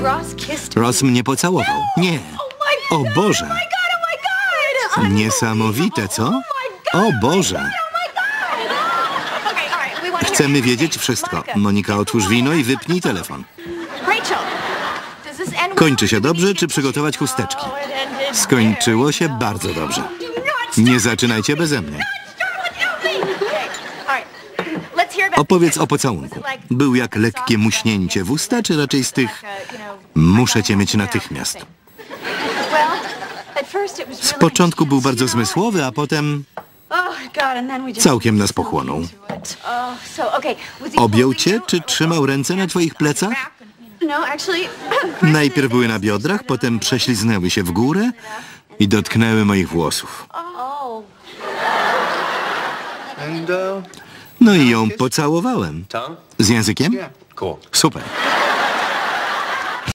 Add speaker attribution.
Speaker 1: Ross mnie pocałował. Nie. O Boże. Niesamowite, co? O Boże. Chcemy wiedzieć wszystko. Monika, otwórz wino i wypnij telefon. Kończy się dobrze, czy przygotować chusteczki? Skończyło się bardzo dobrze. Nie zaczynajcie beze mnie. Opowiedz o pocałunku. Był jak lekkie muśnięcie w usta, czy raczej z tych muszę cię mieć natychmiast? Z początku był bardzo zmysłowy, a potem całkiem nas pochłonął. Objął cię, czy trzymał ręce na twoich plecach? Najpierw były na biodrach, potem prześliznęły się w górę i dotknęły moich włosów. No i ją pocałowałem. Z językiem? Super.